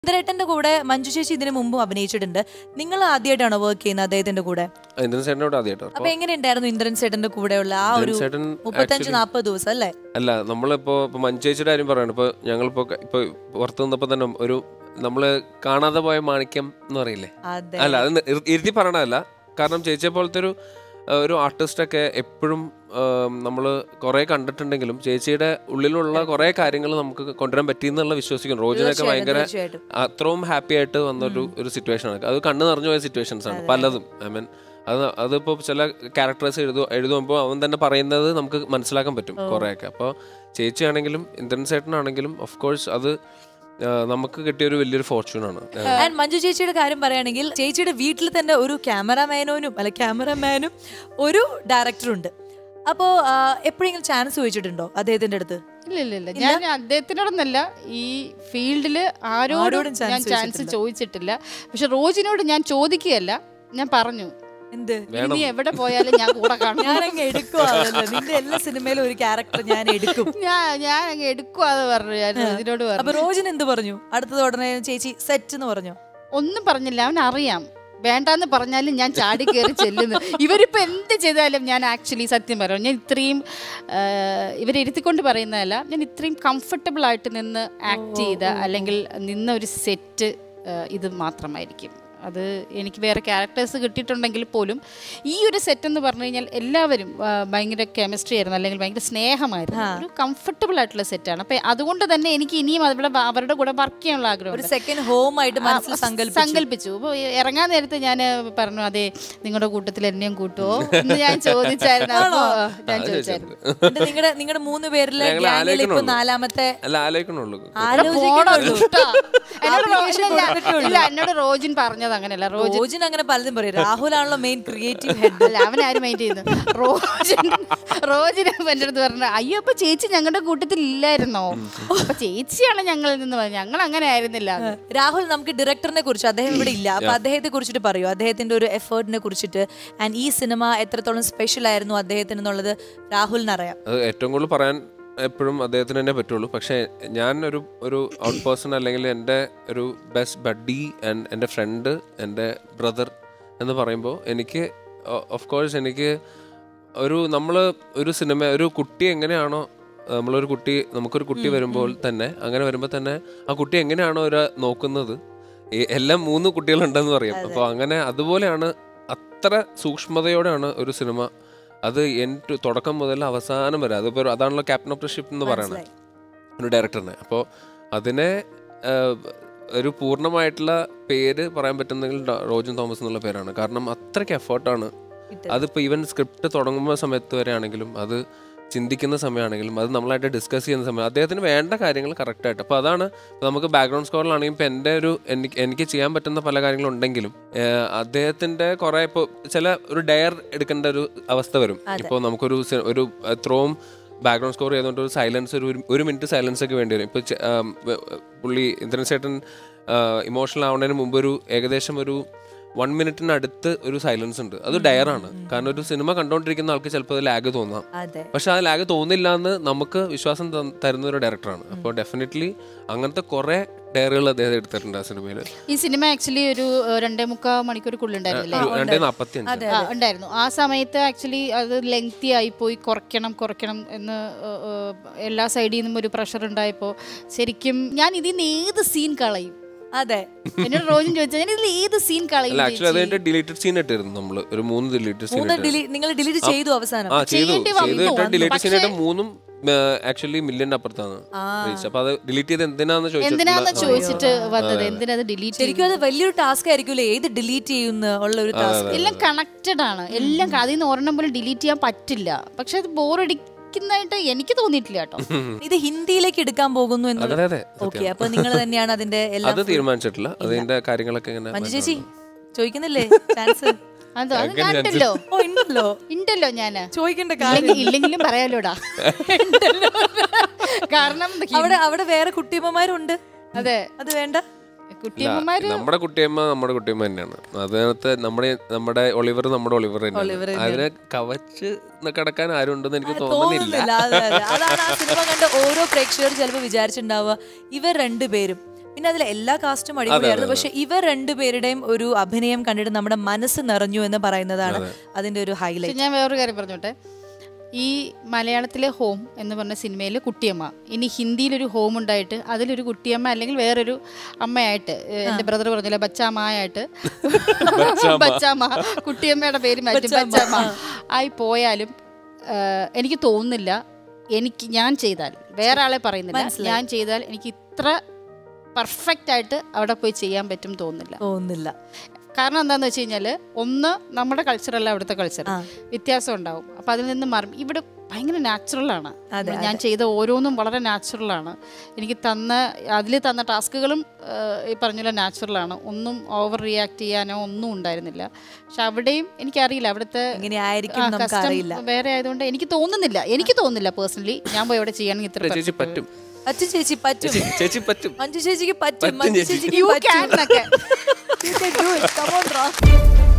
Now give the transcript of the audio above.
ഇന്ദ്രേട്ടന്റെ കൂടെ മഞ്ജു ചേച്ചി ഇതിനു മുമ്പും അഭിനയിച്ചിട്ടുണ്ട്. നിങ്ങൾ ആദ്യമായിട്ടാണോ വർക്ക് ചെയ്യുന്നത് അദ്ദേഹത്തിന്റെ കൂടെ? അപ്പൊ എങ്ങനെയുണ്ടായിരുന്നു ഇന്ദ്രൻ ചേട്ടന്റെ കൂടെയുള്ള ആ ഒരു 35-40 ദിവസം അല്ലേ? അല്ല, നമ്മളിപ്പോ മഞ്ജു ചേച്ചിയുടെ കാര്യം പറയണം. ഇപ്പൊ ഞങ്ങളിപ്പോ പുറത്തു നിന്നപ്പോ തന്നെ ഒരു നമ്മള് കാണാതെ പോയ മാണിക്യം എന്ന് പറയില്ലേ, അല്ല അത് ഇരുത്തി പറയണതല്ല. കാരണം ചേച്ചിയെ പോലത്തെ ഒരു ആർട്ടിസ്റ്റൊക്കെ എപ്പോഴും നമ്മൾ കുറേ കണ്ടിട്ടുണ്ടെങ്കിലും ചേച്ചിയുടെ ഉള്ളിലുള്ള കുറേ കാര്യങ്ങൾ നമുക്ക് കൊണ്ടുവരാൻ പറ്റിയെന്നുള്ള വിശ്വസിക്കുന്നു. റോജിനൊക്കെ ഭയങ്കര അത്രയും ഹാപ്പി ആയിട്ട് വന്നൊരു സിറ്റുവേഷൻ ആണ്. അത് കണ്ണ് നിറഞ്ഞു പോയ സിറ്റുവേഷൻസ് ആണ് പലതും. ഐ മീൻ അതിപ്പോൾ ചില ക്യാരക്ടേഴ്സ് എഴുതുമ്പോൾ അവൻ തന്നെ പറയുന്നത് നമുക്ക് മനസ്സിലാക്കാൻ പറ്റും കുറേയൊക്കെ. അപ്പോൾ ചേച്ചിയാണെങ്കിലും ഇന്ദ്രൻ ചേട്ടനാണെങ്കിലും ഓഫ് കോഴ്സ് അത് നമുക്ക് കിട്ടിയ ഒരു വലിയൊരു ഫോർച്യൂൺ ആണ്. മഞ്ജു ചേച്ചിയുടെ കാര്യം പറയുകയാണെങ്കിൽ ചേച്ചിയുടെ വീട്ടിൽ തന്നെ ഒരു ക്യാമറാമാനും ഒരു ഡയറക്ടറും ഉണ്ട്. അപ്പോ എപ്പോഴെങ്കിലും ചാൻസ് ചോദിച്ചിട്ടുണ്ടോ അദ്ദേഹത്തിന്റെ അടുത്ത്? ഇല്ല, ഞാൻ അദ്ദേഹത്തിനോടൊന്നല്ല, ഈ ഫീൽഡില് ആരോടും ഞാൻ ചാൻസ് ചോദിച്ചിട്ടില്ല. പക്ഷെ റോജിനോട് ഞാൻ ചോദിക്കുകയല്ല, ഞാൻ പറഞ്ഞു ഇനി എവിടെ പോയാലും ഞാൻ കൂടെ കാണും, നിന്റെ എല്ലാ സിനിമയിലും ഒരു ക്യാരക്ടർ ഞാൻ എടുക്കും, ഞാൻ അങ്ങ് എടുക്കുവാന്ന് പറഞ്ഞു. ഞാൻ റോജിനോട് പറഞ്ഞു. അപ്പൊ റോജിൻ എന്ത് പറഞ്ഞു? അടുത്തത് ഉടനെ ചേച്ചി സെറ്റ് എന്ന് പറഞ്ഞു? ഒന്നും പറഞ്ഞില്ല, അവനറിയാം വേണ്ടാന്ന് പറഞ്ഞാലും ഞാൻ ചാടി കയറി ചെല്ലുന്നു. ഇവരിപ്പോൾ എന്ത് ചെയ്താലും ഞാൻ ആക്ച്വലി സത്യം പറയാം, ഞാൻ ഇത്രയും ഇവരിരുത്തിക്കൊണ്ട് പറയുന്നതല്ല, ഞാൻ ഇത്രയും കംഫർട്ടബിൾ ആയിട്ട് നിന്ന് ആക്ട് ചെയ്ത അല്ലെങ്കിൽ നിന്ന ഒരു സെറ്റ് ഇത് മാത്രമായിരിക്കും. അത് എനിക്ക് വേറെ ക്യാരക്ടേഴ്സ് കിട്ടിയിട്ടുണ്ടെങ്കിൽ പോലും ഈ ഒരു സെറ്റ് എന്ന് പറഞ്ഞു കഴിഞ്ഞാൽ എല്ലാവരും ഭയങ്കര കെമിസ്ട്രി ആയിരുന്നു, അല്ലെങ്കിൽ ഭയങ്കര സ്നേഹമായിരുന്നു, ഒരു കംഫർട്ടബിൾ ആയിട്ടുള്ള സെറ്റാണ്. അപ്പം അതുകൊണ്ട് തന്നെ എനിക്ക് ഇനിയും അവരുടെ കൂടെ വർക്ക് ചെയ്യാനുള്ള ആഗ്രഹം സെക്കൻഡ് ഹോം ആയിട്ട് സങ്കല്പിച്ചു. അപ്പോൾ ഇറങ്ങാൻ നേരത്ത് ഞാൻ പറഞ്ഞു, അതെ നിങ്ങളുടെ കൂട്ടത്തിൽ എന്നെയും കൂട്ടുമോ എന്ന് ഞാൻ ചോദിച്ചായിരുന്നു. നിങ്ങളുടെ 3 പേരിലെ നാലാമത്തെ എന്നോട് റോജിൻ പറഞ്ഞത് അങ്ങനെയല്ല. റോജിൻ അങ്ങനെ പലതും പറയും. രാഹുലാണല്ലോ മെയിൻ ക്രിയേറ്റീവ് ഹെഡ്. അല്ല, അവനാരും മൈൻഡ് ചെയ്യുന്നു. റോജിന് എൻ്റെ അടുത്ത് പറഞ്ഞ, അയ്യോ അപ്പൊ ചേച്ചി ഞങ്ങളുടെ കൂട്ടത്തിൽ ഇല്ലായിരുന്നോ? അപ്പൊ ചേച്ചിയാണ് ഞങ്ങളിൽ നിന്ന് പറഞ്ഞത്, ഞങ്ങൾ അങ്ങനെ ആയിരുന്നില്ല. രാഹുൽ, നമുക്ക് ഡയറക്ടറിനെ കുറിച്ച്, അദ്ദേഹം ഇവിടെ ഇല്ല, അപ്പൊ അദ്ദേഹത്തെ കുറിച്ചിട്ട് പറയൂ, അദ്ദേഹത്തിന്റെ ഒരു എഫേർട്ടിനെ കുറിച്ചിട്ട്. ആൻഡ് ഈ സിനിമ എത്രത്തോളം സ്പെഷ്യൽ ആയിരുന്നു അദ്ദേഹത്തിന് എന്നുള്ളത് രാഹുലിന് അറിയാം. ഏറ്റവും കൂടുതൽ പറയാൻ എപ്പോഴും അദ്ദേഹത്തിന് തന്നെ പറ്റുള്ളൂ. പക്ഷേ ഞാൻ ഒരു ഔട്ട് പേഴ്സൺ, അല്ലെങ്കിൽ എൻ്റെ ഒരു ബെസ്റ്റ് ബഡ്ഡി ആൻഡ് എൻ്റെ ഫ്രണ്ട്, എൻ്റെ ബ്രദർ എന്ന് പറയുമ്പോൾ എനിക്ക് ഓഫ് കോഴ്സ് എനിക്ക് ഒരു സിനിമ, ഒരു കുട്ടി എങ്ങനെയാണോ നമുക്കൊരു കുട്ടി വരുമ്പോൾ തന്നെ, അങ്ങനെ വരുമ്പോൾ തന്നെ ആ കുട്ടി എങ്ങനെയാണോ നോക്കുന്നത്, എല്ലാം 3 കുട്ടികളുണ്ടെന്ന് പറയും. അപ്പോൾ അങ്ങനെ അതുപോലെയാണ്, അത്ര സൂക്ഷ്മതയോടെയാണ് ഒരു സിനിമ അത് തുടക്കം മുതൽ അവസാനം വരെ. അതാണല്ലോ ക്യാപ്റ്റൻ ഓഫ് ദ ഷിപ്പ് എന്ന് പറയുന്നത് ഒരു ഡയറക്ടറിനെ. അപ്പോൾ അതിനെ ഒരു പൂർണ്ണമായിട്ടുള്ള പേര് പറയാൻ പറ്റുന്നെങ്കിൽ റോജിൻ തോമസ് എന്നുള്ള പേരാണ്. കാരണം അത്രയ്ക്ക് എഫേർട്ടാണ്. അതിപ്പോൾ ഈവൻ സ്ക്രിപ്റ്റ് തുടങ്ങുന്ന സമയത്ത് വരെ ആണെങ്കിലും, അത് ചിന്തിക്കുന്ന സമയമാണെങ്കിലും, അത് നമ്മളായിട്ട് ഡിസ്കസ് ചെയ്യുന്ന സമയം അദ്ദേഹത്തിന് വേണ്ട കാര്യങ്ങൾ കറക്റ്റായിട്ട്. അപ്പോൾ അതാണ് നമുക്ക് ബാക്ക്ഗ്രൗണ്ട് സ്കോറിലാണെങ്കിൽ ഇപ്പോൾ എനിക്ക് ചെയ്യാൻ പറ്റുന്ന പല കാര്യങ്ങളുണ്ടെങ്കിലും അദ്ദേഹത്തിൻ്റെ കുറേ ഇപ്പോൾ ഒരു ഡയർ എടുക്കേണ്ട ഒരു അവസ്ഥ വരും. ഇപ്പോൾ നമുക്കൊരു എത്രയും ബാക്ക്ഗ്രൗണ്ട് സ്കോർ ചെയ്തുകൊണ്ട് ഒരു സൈലൻസ്, ഒരു മിനിറ്റ് സൈലൻസ് ഒക്കെ വേണ്ടി വരും. ഇപ്പോൾ പുള്ളി ഇന്ദ്രൻ ചേട്ടൻ ഇമോഷണൽ ആവുന്നതിന് മുമ്പ് ഏകദേശം ഒരു 1 മിനിറ്റിനടുത്ത് ഒരു സൈലൻസ് ഉണ്ട്. അത് ഡയറാണ്. കാരണം ഒരു സിനിമ കണ്ടുകൊണ്ടിരിക്കുന്ന ആൾക്ക് ചിലപ്പോൾ അത് ലാഗ് തോന്നാം, പക്ഷെ ആ ലാഗ് തോന്നില്ല എന്ന് നമുക്ക് വിശ്വാസം തരുന്ന ഒരു ഡയറക്ടറാണ്. അപ്പോൾ ഡെഫിനറ്റ്ലി അങ്ങനത്തെ കുറെ ഡയറുകൾ അദ്ദേഹം എടുത്തിട്ടുണ്ട് ആ സിനിമയിൽ. ഈ സിനിമ ആക്ച്വലി ഒരു 2.25 മണിക്കൂറുണ്ടായിരുന്നില്ലേ? 2:45 ഉണ്ടായിരുന്നു. ആ സമയത്ത് ആക്ച്വലി അത് ലെങ്തി ആയിപ്പോയി, കുറയ്ക്കണം എന്ന് എല്ലാ സൈഡിൽ നിന്നും ഒരു പ്രഷർ ഉണ്ടായപ്പോൾ ശരിക്കും ഞാൻ ഇതിൽ നിന്ന് ഏത് സീൻ കളയും? അതെ, എന്നോട് റോജിൻ ചോദിച്ചാൽ ഇതിൽ ഏത് സീൻ കളയും? ഡിലീറ്റഡ് സീൻ ഇട്ടിരുന്നു നമ്മൾ, ഒരു 3 ഡിലീറ്റഡ് സീൻ നിങ്ങൾ ഡിലീറ്റ് ചെയ്തു അവസാനം. ഡിലീറ്റഡ് സീൻ 3 ആക്ച്വലി മില്യൺ അപ്പുറത്താണ്. അപ്പൊ അത് ഡിലീറ്റ് ചെയ്ത് എന്തിനാന്ന് ചോദിച്ചിട്ട് വന്നത്, എന്തിനാ ഡിലീറ്റ്? ശരിക്കും അത് വലിയൊരു ടാസ്ക് ആയിരിക്കുമല്ലോ, ഏത് ഡിലീറ്റ് ചെയ്യുന്ന ഉള്ള ഒരു ടാസ്ക്. എല്ലാം കണക്റ്റഡ് ആണ്, എല്ലാം അതിൽ നിന്ന് ഒരെണ്ണം പോലും ഡിലീറ്റ് ചെയ്യാൻ പറ്റില്ല. പക്ഷെ അത് ബോറടിക്കുന്നതായിട്ട് എനിക്ക് തോന്നിയിട്ടില്ല കേട്ടോ. ഇത് ഹിന്ദിയിലേക്ക് എടുക്കാൻ പോകുന്നു എന്ന്. ഓക്കെ, അപ്പൊ നിങ്ങൾ തന്നെയാണ് അതിന്റെ എല്ലാം തീരുമാനിച്ചിട്ടില്ല. അതിന്റെ കാര്യങ്ങളൊക്കെ മഞ്ജു ചേച്ചി ചോദിക്കുന്നില്ലേ ചാൻസ്? ഉണ്ടല്ലോ, ഞാൻ ചോദിക്കണ്ട ഇല്ലെങ്കിലും പറയാലോടാ. കാരണം അവിടെ വേറെ കുട്ടിയമ്മമാരുണ്ട്. അതെ, അത് വേണ്ട. നമ്മുടെ കുട്ടിയമ്മ തന്നെയാണ്. അതിനകത്ത് നമ്മുടെ ഒളിവർ തന്നെയാണ്. അതിനെ കവച്ച് കിടക്കാൻ ആരും ഉണ്ടെന്ന് എനിക്ക് തോന്നുന്നില്ല. അതാണ് ആ സിനിമ കണ്ട ഓരോ പ്രേക്ഷകരും ചിലപ്പോൾ വിചാരിച്ചിട്ടുണ്ടാവുക, ഇവർ 2 പേരും പിന്നെ അതിലെ എല്ലാ കാസ്റ്റും അടിപൊളിയായിരുന്നു. പക്ഷെ ഇവർ രണ്ടുപേരുടെയും ഒരു അഭിനയം കണ്ടിട്ട് നമ്മുടെ മനസ്സ് നിറഞ്ഞു എന്ന് പറയുന്നതാണ് അതിന്റെ ഒരു ഹൈലൈറ്റ്. ഞാൻ വേറൊരു കാര്യം പറഞ്ഞോട്ടെ, ഈ മലയാളത്തിലെ ഹോം എന്ന് പറഞ്ഞ സിനിമയിൽ കുട്ടിയമ്മ, ഇനി ഹിന്ദിയിലൊരു ഹോം ഉണ്ടായിട്ട് അതിലൊരു കുട്ടിയമ്മ അല്ലെങ്കിൽ വേറൊരു അമ്മയായിട്ട്, എൻ്റെ ബ്രദർ പറഞ്ഞില്ല ബച്ചാമ്മയായിട്ട്, ബച്ചാമ്മ കുട്ടിയമ്മയുടെ പേര് മാറ്റി ബച്ചാമ്മ ആയി പോയാലും എനിക്ക് തോന്നുന്നില്ല, ഞാൻ ചെയ്താൽ, വേറെ ആളെ പറയുന്നില്ല, ഞാൻ ചെയ്താൽ എനിക്ക് ഇത്ര പെർഫെക്റ്റ് ആയിട്ട് അവിടെ പോയി ചെയ്യാൻ പറ്റും തോന്നുന്നില്ല. കാരണം എന്താണെന്ന് വെച്ച് കഴിഞ്ഞാൽ, ഒന്ന് നമ്മുടെ കൾച്ചറല്ല അവിടുത്തെ കൾച്ചർ, വ്യത്യാസം ഉണ്ടാവും. അപ്പം അതിൽ നിന്ന് മാറും. ഇവിടെ ഭയങ്കര നാച്ചുറലാണ്. ഞാൻ ചെയ്ത ഓരോന്നും വളരെ നാച്ചുറലാണ്. എനിക്ക് അതിൽ തന്ന ടാസ്കുകളും ഈ പറഞ്ഞ നാച്ചുറലാണ്. ഒന്നും ഓവർ റിയാക്ട് ചെയ്യാനോ ഒന്നും ഉണ്ടായിരുന്നില്ല. പക്ഷെ അവിടെയും എനിക്കറിയില്ല, അവിടുത്തെ കസ്റ്റം വേറെ ആയതുകൊണ്ട് എനിക്ക് തോന്നുന്നില്ല പേഴ്സണലി ഞാൻ പോയി അവിടെ ചെയ്യണമെങ്കിൽ ഇത്ര പറ്റും. ചേച്ചി പറ്റും, മഞ്ജു ചേച്ചിക്ക് പറ്റും, You can do it. Come on, Ra.